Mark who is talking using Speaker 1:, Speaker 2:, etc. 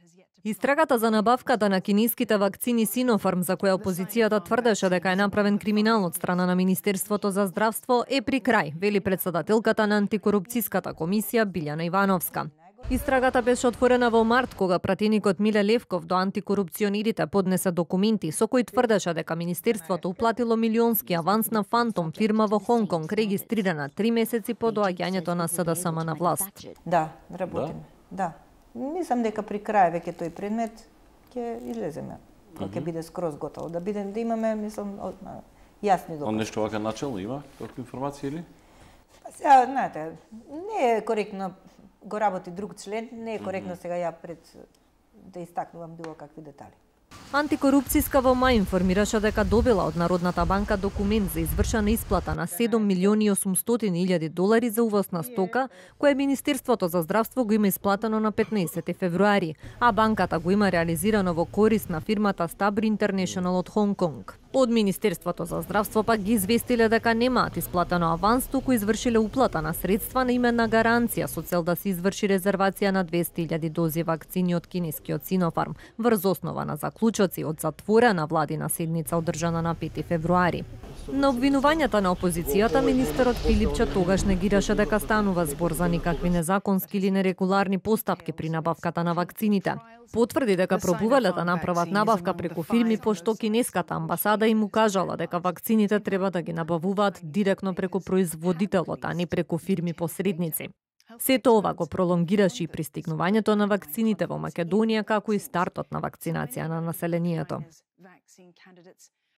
Speaker 1: Истрагата за набавката на кинеските вакцини Синофарм, за која опозицијата тврдеше дека е направен криминал од страна на Министерството за здравство, е при крај, вели председателката на антикорупцијската комисија Билјана Ивановска. Истрагата беше отворена во март, кога пратеникот Миле Левков до антикорупционерите поднесе документи со кои тврдеше дека Министерството уплатило милионски аванс на Фантом, фирма во Хонг Конг, регистрирана 3 месеци по доаѓањето на СДСМ на власт.
Speaker 2: Да, работиме. Да. Мислам дека при крај веќе тој предмет ќе излеземе. Кога ќе биде скроз готово, да имаме, мислам, јасни докази.
Speaker 3: Он нешто вака начелно има таква информација или?
Speaker 2: Сега, знаете, не е коректно, го работи друг член, не е коректно сега ја да истакнувам било какви детали.
Speaker 1: Антикорупцијска во мај информираше дека добила од Народната банка документ за извршена исплата на 7 милиони и 800 илјади долари за увоз на стока, која Министерството за здравство го има исплатено на 15 февруари, а банката го има реализирано во корист на фирмата Stabri International од Хонг Конг. Од Министерството за здравство пак ги известиле дека немаат исплатено аванс, туку извршиле уплата на средства на именна гаранција со цел да се изврши резервација на 200.000 дози вакцини од кинескиот Синофарм, врз основа на заклучоци од затворена владина седница одржана на 5 февруари. На обвинувањата на опозицијата, министерот Филипче тогаш негираше дека станува збор за никакви незаконски или нерегуларни постапки при набавката на вакцините. Потврди дека пробувале да направат набавка преку фирми, пошто кинеската амбасада им укажала дека вакцините треба да ги набавуваат директно преку производителот, а не преку фирми посредници. Сето ова го пролонгираше и пристигнувањето на вакцините во Македонија, како и стартот на вакцинација на населението.